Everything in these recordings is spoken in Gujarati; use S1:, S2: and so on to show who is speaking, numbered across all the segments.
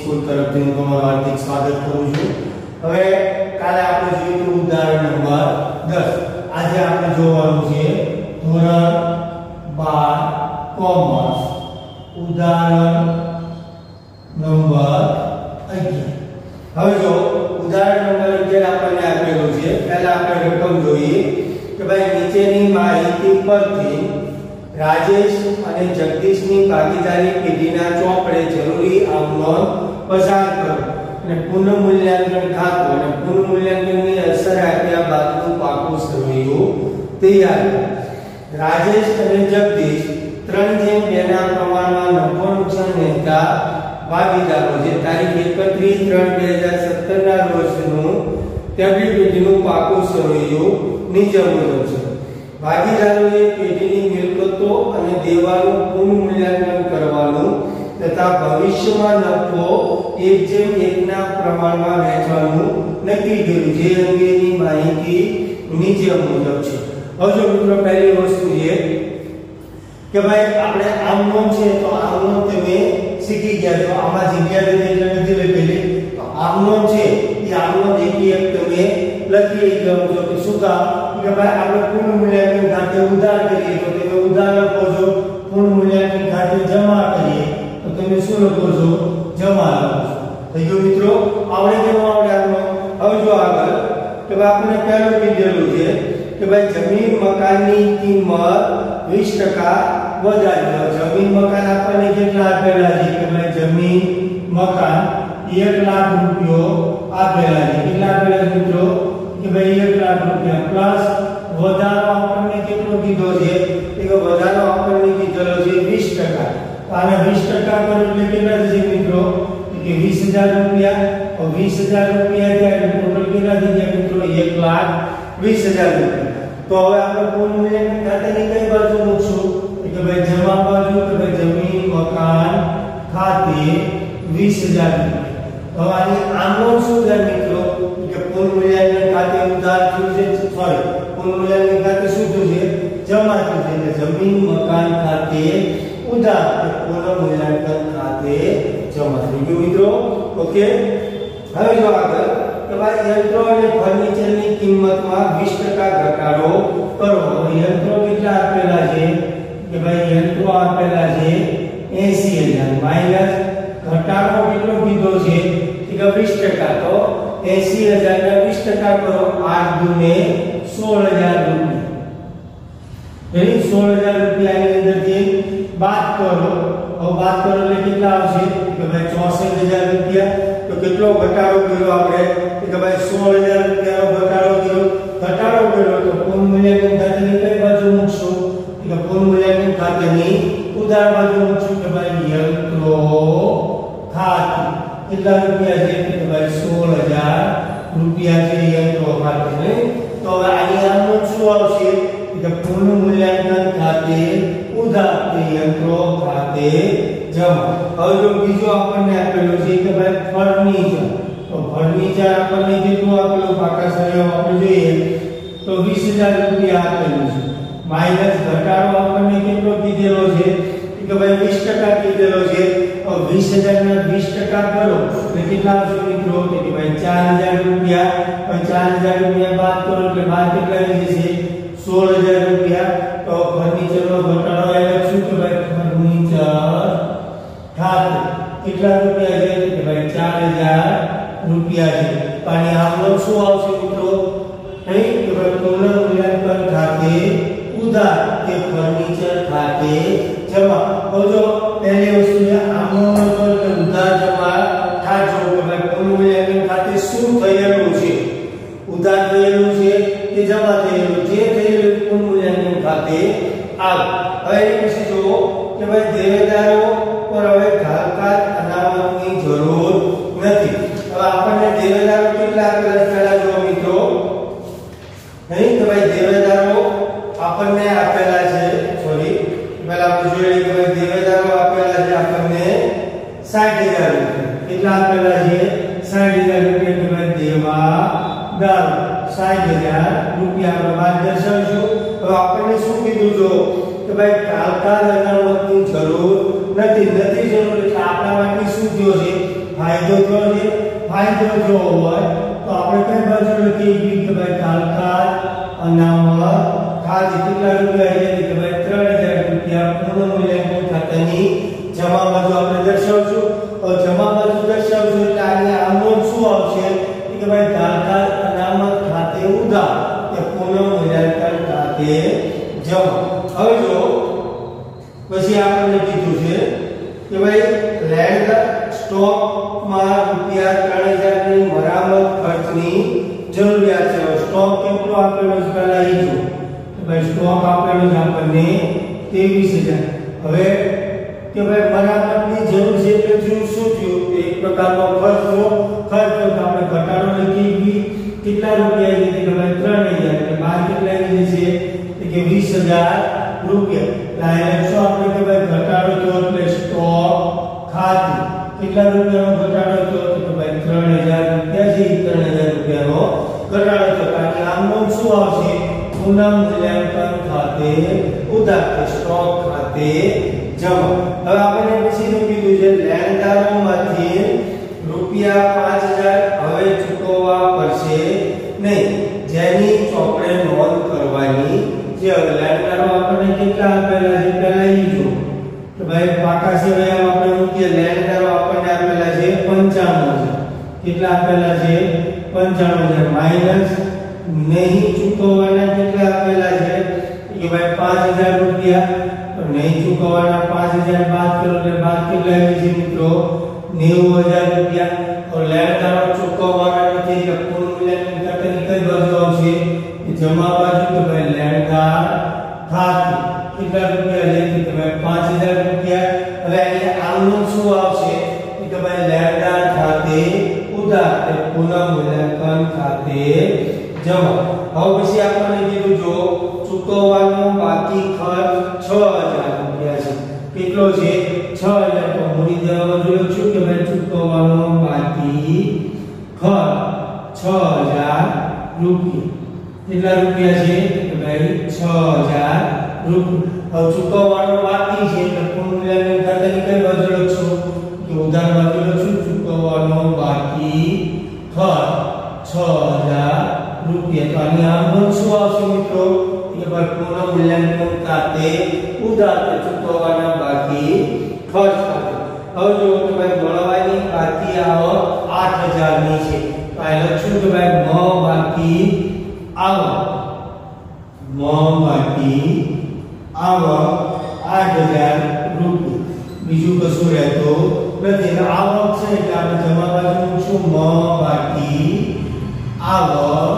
S1: સ્કૂલ તરફથી હું તમારું હાર્દિક સ્વાગત કરું છું। હવે કાલે આપણે જોયું ઉદાહરણ નંબર 10। આજે આપણે જોવાનું છે ધોરણ 12 કોમર્સ ઉદાહરણ નંબર 11। હવે જો ઉદાહરણ નંબર 11 આપણને આપેલું છે। પહેલા આપણે રકમ જોઈએ કે ભાઈ નીચેની માહિતી પરથી રાજેશ અને જગદીશની ભાગીદારી પેઢીના ચોપડે જરૂરી આવનોંધ પસાર કરો અને પુનઃમૂલ્યાંકન ખાતું અને પુનઃમૂલ્યાંકનની અસર આપ્યા બાદનું પાકું સરવૈયું તૈયાર કરો। રાજેશ અને જગદીશ 3:2 ના પ્રમાણમાં નફો નુકસાન વહેંચતા ભાગીદારો છે। તારીખ 31/3/2017 ના રોજનું તેમની પેઢીનું પાકું સરવૈયું નીચે મુજબ છે। ભાગીદારોએ પેઢીની મિલકતો અને દેવાનું પુનઃમૂલ્યાંકન કરવાનું તથા ભવિષ્યમાં નફો 1:1 ના પ્રમાણમાં વહેંચવાનું નક્કી કર્યું, જે અંગેની માહિતી નીચે મુજબ છે। હવે જો મિત્રો પહેલી વસ્તુ એ કે ભાઈ આપણે આમ નોંધ છે તો આમ નોંધ તમે શીખી ગયા છો। આમાં જગ્યા નથી લખેલી તો આમ નોંધ છે એ આમ નોંધ એક તમે લખી ગયો છો કે શું કે ભાઈ આપણે પુનઃમૂલ્યાંકન ખાતે ઉધાર કરીએ તો તમે ઉધાર લખો છો, પુનઃમૂલ્યાંકન ખાતે જમા કરીએ તો તમે શું લખો છો, જમા લખો છો। તો જો મિત્રો આવડે કે ન આવડે આપણો? હવે જો આગળ કે ભાઈ આપણે પહેલું કીધેલું છે કે ભાઈ જમીન મકાનની કિંમત 20% વધારી। જમીન મકાન આપણને કેટલા આપેલા છે કે ભાઈ જમીન મકાન 1 લાખ રૂપિયો આપેલા છે। કેટલા આપેલા છે મિત્રો કે ભાઈ 1 લાખ રૂપિયા પ્લસ વધારો આપણને કેટલો કીધો છે કે વધારો આપણને કીધેલો છે 20%। તો આને 20% કરો એટલે કેટલા થશે મિત્રો કે 20000 રૂપિયા। તો 20000 રૂપિયા થાય ટોટલ કેટલા થઈ ગયા મિત્રો 1,20,000 રૂપિયા। તો હવે આપણે પુનઃમૂલ્યાંકન ખાતાની કઈ બાજુ મૂકશું કે ભાઈ જમા બાજુ કે ભાઈ જમીન મકાન ખાતે 20000 રૂપિયા। તો આની આમનો શું થાય મિત્રો કે પુનઃમૂલ્યાંકન ખાતે ઉધાર થયું છે, સોરી પુનઃમૂલ્યાંકન ખાતે શું થયું છે, જમા થયું છે। એટલે જમીન મકાન ખાતે ઉધાર કે પુનઃમૂલ્યાંકન ખાતે જમા થઈ ગયું મિત્રો। ઓકે, હવે જો આગળ કે ભાઈ યંત્રો અને ફર્નિચરની કિંમતમાં 20% ઘટાડો કરો। હવે યંત્રો કેટલા આપેલા છે કે ભાઈ યંત્રો આપેલા છે 80000 માઈનસ ઘટાડો કેટલો કીધો છે કે 20%। તો 80000 ના 20% કરો 8 દુને 16000 રૂપિયા। એટલે 16000 રૂપિયાની અંદરથી બાદ કરો। હવે બાદ કરો એટલે કેટલા આવશે કે ભાઈ 64000 રૂપિયા। તો કેટલો ઘટાડો કર્યો આપણે કે ભાઈ 16000 રૂપિયાનો ઘટાડો કર્યો તો પુનઃમૂલ્યાંકન ખાતાની કઈ બાજુ મૂકશું કે પુનઃમૂલ્યાંકન ખાતાની ઉધાર બાજુ મૂકશું કે ભાઈ યંત્રો ખાતું કેટલા રૂપિયા છે કે ભાઈ 16000 રૂપિયા છે યંત્રો ખાતે ને। તો હવે આની આમનો શું આવશે કે પુનઃમૂલ્યાંકન ખાતે ઉધાર કે યંત્રો ખાતે જમા। હવે જો બીજો આપણને આપેલું છે કે ભાઈ ફર્નિચર, તો ફર્નિચર આપણને કેટલું આપેલું પાકા સળિયા આપણે જોઈએ તો 20000 રૂપિયા આપેલું છે માઈનસ ઘટાડો આપણને કેટલો કીધેલો છે કે ભાઈ 20% કીધેલો છે। તો 20000 ના 20% કરો એટલે કેટલા આવશે મિત્રો કે ભાઈ 4000 રૂપિયા। તો 4000 રૂપિયા બાદ કરો એટલે બાદ કેટલા આવી જશે 16000 રૂપિયા। તો ફર્નિચરનો ઘટાડો એ લખશું કે ભાઈ ફર્નિચર ખાતે કેટલા રૂપિયા છે કે ભાઈ 4000 રૂપિયા છે। તો આની આમનો શું આવશે મિત્રો નહીં કે ભાઈ પુનઃમૂલ્યાંકન ખાતે ઉધાર કે ફર્નિચર ખાતે જમા। તો જો પહેલી વસ્તુ છે આમનો મતલબ કે ઉધાર જમા થાજો કે ભાઈ પુનઃમૂલ્યાંકન ખાતે શું થયેલું છે, ઉધાર થયેલું છે કે જમા થયેલું છે, જે થયેલું પુનઃમૂલ્યાંકન ખાતે આવ। હવે પછી જો કે ભાઈ દેવેદારો પર હવે ઘાતકાત અનામતની જરૂર નથી। હવે આપણને દેવેદારો કેટલા આપેલા પહેલા જો મિત્રો નહીં કે ભાઈ દેવેદારો આપણને આપેલા છે, સોરી પહેલા આપણે જોઈએ કે ભાઈ દેવેદારો આપેલા છે આપણને 60000 રૂપિયા। કેટલા આપેલા છે 60000 રૂપિયા કે ભાઈ દેવાદાર 60000 રૂપિયા આપણે બાદ દર્શાવીશું। હવે આપણને શું કીધું જો કે ભાઈ ઘાતકાત અનામતની જરૂર નથી જરૂર એટલે આપણા માટે શું થયો છે ફાયદો થયો છે ફાયદો જો હોય તો આપણે કઈ બાજુ લખીએ કે ભાઈ તાલકાલ અનામત ખાતે કેટલા રૂપિયા છે કે ભાઈ 3000 રૂપિયા પૂર્ણ મૂલ્યાંકન ખાતાની જમા બાજુ આપણે દર્શાવશું તો જમા બાજુ દર્શાવશું એટલે આને આમનો શું આવશે કે ભાઈ તાલકાલ અનામત ખાતે ઉધાર કે પૂર્ણ મૂલ્યાંકન ખાતે જમા હવે જો પછી આપણે કીધું છે કે ભાઈ લેન્ડ સ્ટોક માં રૂપિયા 3000 ની મરામત ખર્ચની જરૂરિયાત છે સ્ટોક કેટલો આપેલો છે પહેલા એ જો કે ભાઈ સ્ટોક આપેલો છે આપણને 23000 હવે કે ભાઈ મરામતની જરૂર છે એટલે શું થયું એક પ્રકારનો ખર્ચ તો આપણે ઘટાડો લખી કેટલા રૂપિયા છે કે ભાઈ 3000 એટલે બાર કેટલા છે કે 20000 રૂપિયા લાયક શું આપણે કે ભાઈ ઘટાડો તો એટલે સ્ટોક ખાતું કેટલા રૂપિયાનો ઘટાડો થયો તો ભાઈ 3000 રૂપિયા છે 3000 રૂપિયાનો ઘટાડો થયો કારણ આમનો શું આવશે પૂર્ણ મૂલ્યાંકન ખાતે ઉધાર સ્ટોક ખાતે જમા હવે આપણે પછીનું કીધું છે લેણદારોમાંથી રૂપિયા 5000 હવે ચૂકવવા પડશે નહીં જેની ચોપડે નોંધ કરવાની છે લેણદારો આપણને કેટલા આપેલા છે પહેલા ઈ જો તો ભાઈ પાકા સિવાય આપણે મૂકીએ લેણદારો આપણને આપેલા છે 95000 કેટલા આપેલા છે 95000 માઈનસ નહીં ચૂકવવાના કેટલા આપેલા છે કે ભાઈ 5000 રૂપિયા તો નહીં ચૂકવવાના 5000 બાદ કરો એટલે બાદ કેટલા આવે છે મિત્રો 90000 રૂપિયા તો લેણદારો ચૂકવવાના નથી એટલે પૂર્ણ મૂલ્યાંકન ખાતાની કઈ બાજુ આવશે જમા બાજુ તો ભાઈ લેણદાર ખાતું કેટલા રૂપિયા છે કે ભાઈ 5000 રૂપિયા હવે અહીંયા આમનું શું આવશે કે ભાઈ લેણદાર ખાતે ઉધાર તે પૂર્ણ મૂલ્યાંકન ખાતે જમા હવે પછી આપણને કીધું જો ચૂકવવાનો બાકી ખર્ચ 6000 રૂપિયા છે કેટલો છે 6000 તો મૂડી દેવા બાજુ લખશું કે ભાઈ ચૂકવવાનો બાકી ખર્ચ 6000 રૂપિયા કેટલા રૂપિયા છે કે ભાઈ 6000 રૂપિયા હવે ચૂકવવાનો બાકી છે એટલે પૂર્ણ મૂલ્યાંકન ખાતાની કઈ બાજુ લખશું કે ઉધાર બાજુ લખશું ચૂકવવાનો બાકી ખર્ચ 6000 રૂપિયા તો આની આમ શું આવશે મિત્રો કે ભાઈ પૂર્ણ મૂલ્યાંકન ખાતે ઉધાર ચૂકવવાના બાકી ખર્ચ ખાતે હવે જો કે ભાઈ મળવાની બાકી આવક 8000 ની છે તો આ લખશું કે ભાઈ બાકી આવક આવક 8000 રૂપિયા બીજું કશું રહેતું નથી એટલે આવક છે એટલે આપણે જમા બાજુ મૂકશું બાકી આવક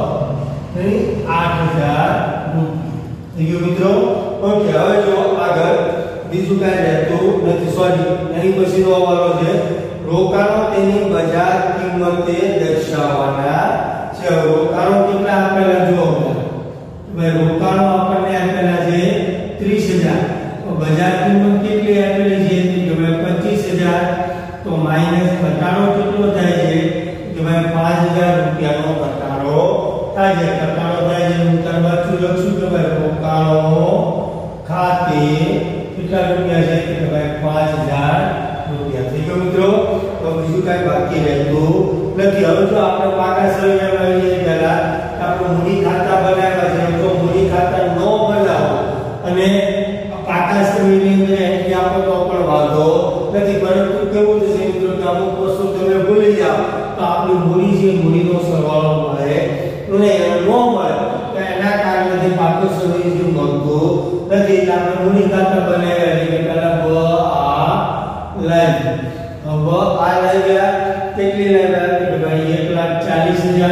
S1: 8000 રૂપિયા થઈ ગયું મિત્રો ઓકે હવે જો આગળ બીજું કાંઈ રહેતું નથી સોરી એની પછીનો વારો છે રોકાણો તેની બજાર કિંમતે દર્શાવવાના છે રોકાણો કેટલા આપેલા જો ભાઈ રોકાણો આપણને આપેલા છે 30000 તો બજાર કિંમત કેટલી આપેલી છે કે ભાઈ 25000 તો માઈનસ ઘટાડો કેટલો થાય છે કે ભાઈ 5000 રૂપિયાનો ઘટાડો થાય છે ઘટાડો થાય છે ઉત્તર બાજુ લખશું કે ભાઈ રોકાણો ખાતે કેટલા રૂપિયા છે કે ભાઈ 5000 રૂપિયા થઈ ગયો મિત્રો તો બીજું કાંઈ બાકી રહેતું નથી હવે જો આપણે પાકા સરવાળા લઈએ પહેલા આપણે મૂડી ખાતા બનાવ્યા છે તો મૂડી ખાતા ન બનાવો અને પાકા સરવાળાની અંદર એન્ટ્રી આપો તો પણ વાંધો નથી પરંતુ કેવું થશે મિત્રો કે અમુક વસ્તુ તમે ભૂલી જાઓ તો આપણી મૂડી છે મૂડીનો સરવાળો મળે અને ન મળે તો એના કારણે પાકો સરવાળો મળતું નથી એટલે આપણે મૂડી ખાતા બનાવ્યા છે પહેલા લાઈન હવે આ લઈ ગયા કેટલી લાવ્યા કે ભાઈ 140000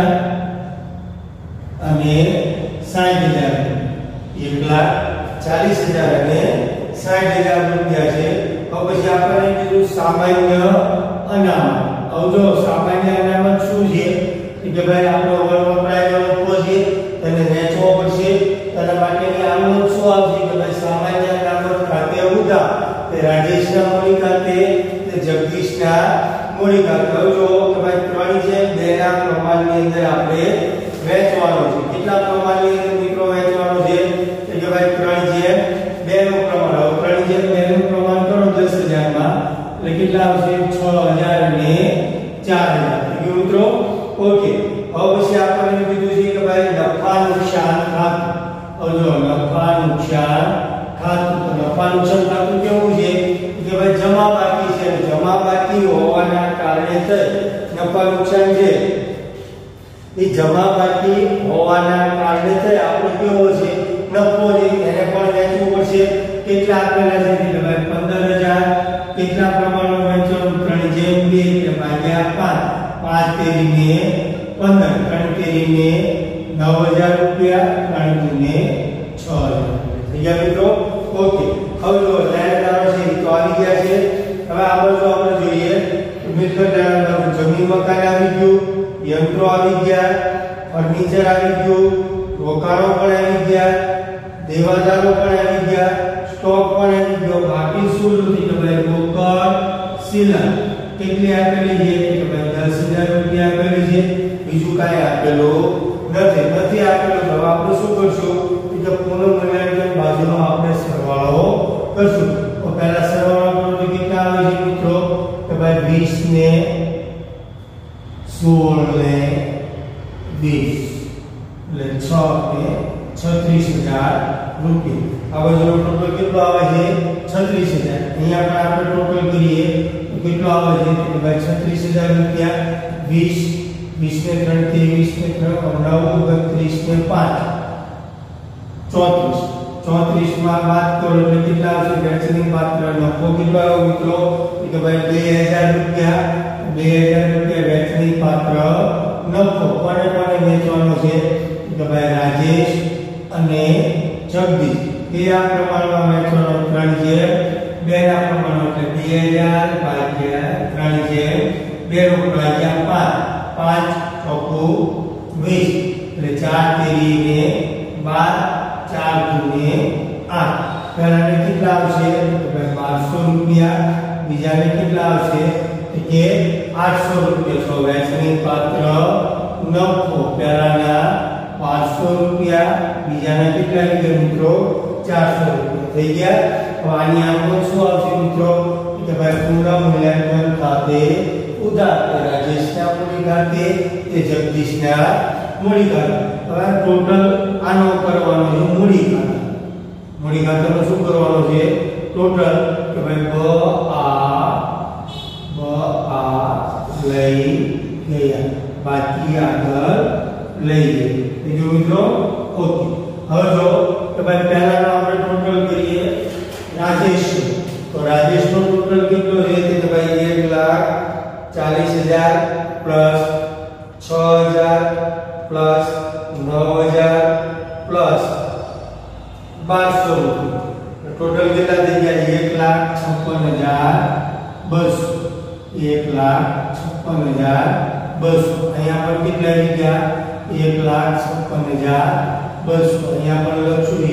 S1: અને 60000 1,40,000 અને 60000 રૂપિયા છે તો પછી આપણે કીધું સામાન્ય અનામત હવે જો સામાન્ય અનામત શું છે કે ભાઈ આપણો વપરાયેલો રૂપિયો છે તેને વેચવો પડશે તેના માટેની આમનો શું આવશે કે ભાઈ સામાન્ય અનામત ખાતે ઉધાર તે રાજેશના મૂડી ખાતે તે જગદીશના મૂડી ખાતે હવે જો કે ભાઈ 3 છે 2 ના પ્રમાણની અંદર આપણે વેચવાનો છે કેટલા પ્રમાણની અંદર મિત્રો વેચવાનો છે કે ભાઈ 3 છે 2 નું પ્રમાણ હવે 3 છે 2 નું પ્રમાણ કરો 10000 માં એટલે કેટલા આવશે 6000 અને આપણે કેવો છે નફો છે એને પણ વેચવું પડશે કેટલા આપેલા છે એટલે ભાઈ 15000 કેટલા પ્રમાણમાં વેચવાનું 3 જેમ 2 એટલે ભાગ્યા 5 5 તેરીને 15 3 તેરીને 9000 રૂપિયા 3 દુને 6000 થઈ ગયા મિત્રો ઓકે હવે જો લેણદારો છે તો આવી ગયા છે હવે આગળ જો આપણે જોઈએ મિલકત જમીન મકાન આવી ગયું યંત્રો આવી ગયા ફર્નિચર આવી ગયું રોકાણો પણ આવી ગયા દેવાદારો પણ આવી ગયા સ્ટોક પણ આવી ગયો બાકી શું નથી કે ભાઈ રોકડ શિલા કેટલી આપેલી છે કે ભાઈ 10000 રૂપિયા આપેલી છે બીજું કાંઈ આપેલું નથી આપેલું તો આપણે શું કરશું કે પૂર્ણ મૂલ્યાંકન બાજુનો આપણે સરવાળો કરશું તો પહેલા સરવાળો કરો તો કેટલા આવે છે મિત્રો કે ભાઈ 20 ને 16 ને 20 એટલે 6 ને 36000 રૂપિયા આ બાજુનો ટોટલ કેટલો આવે છે 36000 અહીંયા પણ આપણે ટોટલ કરીએ તો કેટલો આવે છે કે ભાઈ 36000 રૂપિયા 20 20 ને 3 23 ને 3 32 ને 5 34 માં વાત કરો એટલે કેટલા આવશે વેચણી પાત્ર નફો કેટલો આવ્યો મિત્રો કે ભાઈ 2000 રૂપિયા વેચણી પાત્ર નફો કોને કોને વેચવાનો છે કે ભાઈ રાજેશ અને જગદીશ એ આ પ્રમાણમાં વેચવાનો 3 છે 2 ના પ્રમાણમાં એટલે 2000 ભાગ્યા 3 છે 2 ભાગ્યા 5 ચોકુ 20 એટલે 4 તેરી ને 12 4 દુને 8 પહેલાને કેટલા આવશે તો ભાઈ 1200 રૂપિયા બીજાને કેટલા આવશે કે 800 રૂપિયા તો વેચણી પાત્ર નફો પહેલાના 500 રૂપિયા બીજાના કેટલા ગયા મિત્રો 400 રૂપિયા થઈ ગયા તો આની આંકડો શું આવશે મિત્રો કે ભાઈ પૂર્ણ મૂલ્યાંકન ખાતે ઉધાર રાજેશના મૂડી ખાતે તે જગદીશના મૂડી ખાતે હવે ટોટલ આનો કરવાનો છે મૂડી ખાતાનો શું કરવાનો છે ટોટલ કે ભાઈ બ આ લઈ ગયા બાકી આગળ લઈ ગયા બીજું મિત્રો ઓકે હવે જો કે ભાઈ પહેલાનો આપણે ટોટલ કરીએ રાજેશ તો રાજેશનો ટોટલ કેટલો છે કે ભાઈ 1,40,000 પ્લસ 6,000 પ્લસ 9,000 પ્લસ 1200 રૂપિયા ટોટલ કેટલા થઈ ગયા 1,56,200 અહીંયા પણ કેટલા આવી ગયા 1,56,200 અહીંયા પણ લખશું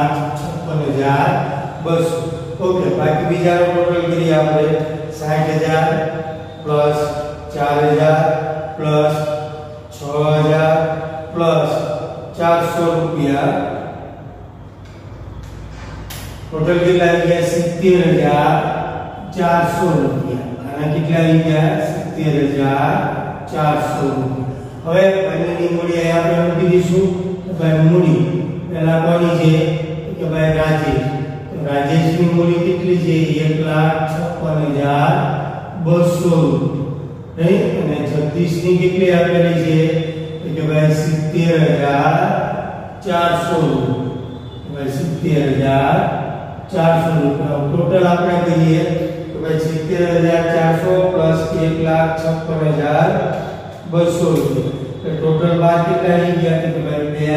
S1: 1,56,200 ઓકે બાકી બીજાનો ટોટલ કરીએ આપણે 60,000 પ્લસ 4,000 પ્લસ 6,000 પ્લસ 400 રૂપિયા ટોટલ કેટલા આવી ગયા 70,400 રૂપિયા અને કેટલા આવી ગયા 70,400 રૂપિયા હવે બંનેની મૂડી અહીંયા આપણે મૂકી દઈશું ભાઈ મૂડી પહેલા કોની છે કે ભાઈ રાજેશ તો રાજેશની મૂડી કેટલી છે 1,56,200 રૂપિયા નહીં અને જગદીશની કેટલી આપેલી છે કે ભાઈ 70,400 રૂપિયા 70,400 રૂપિયા ટોટલ આપણે કહીએ તો ભાઈ 70,400 પ્લસ 1,56,200 રૂપિયા તો ટોટલ બાદ કેટલા આવી ગયા કે ભાઈ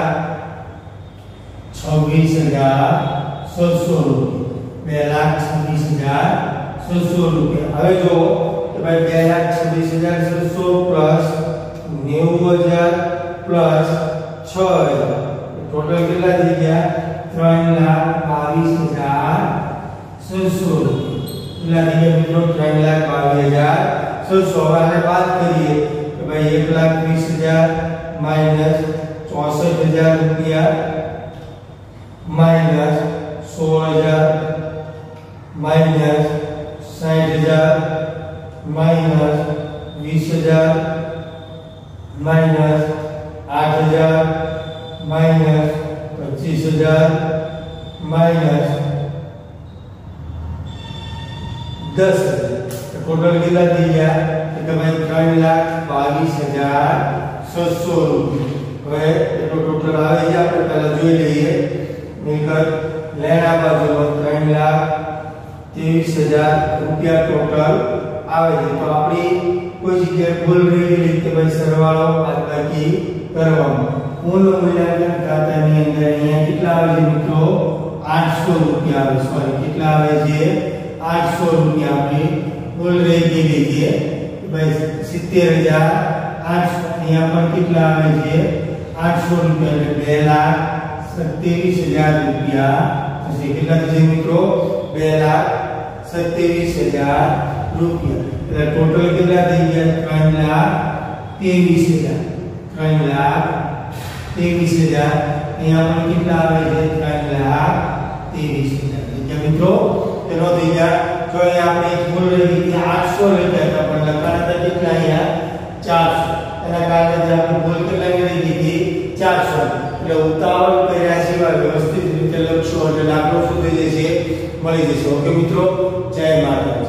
S1: 2,26,700 રૂપિયા 2,26,700 રૂપિયા હવે જો કે ભાઈ 2,26,700 પ્લસ 90,000 પ્લસ 6,000 ટોટલ કેટલા થઈ ગયા 3,22,700 કેટલા થઈ ગયા મિત્રો 3,22,700 હવે બાદ કરીએ કે ભાઈ 1,20,000 માઈનસ 64,000 રૂપિયા minus 16,000 minus 60,000 minus 20,000 minus 8,000 minus 25,000 minus 10,000 total કેટલા થઈ ગયા કે ભાઈ 3,22,700 રૂપિયા હવે એટલો ટોટલ આવે છે આપણે પહેલા જોઈ લઈએ મિલકત લેણા બાજુનો 3,23,000 રૂપિયા ટોટલ આવે છે તો આપણી કોઈ જગ્યાએ ભૂલ રહી ગઈ કે ભાઈ સરવાળો બાદબાકી કરવાનો મૂળ મૂલ્યાંકન ખાતાની અંદર અહીંયા કેટલા આવે છે મિત્રો 800 રૂપિયા આવે સોરી કેટલા આવે છે 800 રૂપિયા આપણી ભૂલ રહી ગઈ છે ભાઈ 70,800 અહીંયા પણ કેટલા આવે છે 800 રૂપિયા એટલે 2,27,000 રૂપિયા થશે કેટલા થશે મિત્રો 2,27,000 રૂપિયા એટલે ટોટલ કેટલા થઈ ગયા 3,23,000 3,23,000 અહીંયા પણ કેટલા આવે છે 3,23,000 મિત્રો તેનો થઈ ગયા જો અહીંયા આપણે ભૂલ રહી ગઈ 800 લખ્યા હતા પણ લખાણ હતા કેટલા અહીંયા 400 એના કારણે આપણે ભૂલ કેટલા રહી ગઈ હતી 400 એટલે ઉતાવળ કર્યા સિવાય વ્યવસ્થિત રીતે લખશો એટલે દાખલો શું થઈ જશે મળી જશે ઓકે મિત્રો જય માતા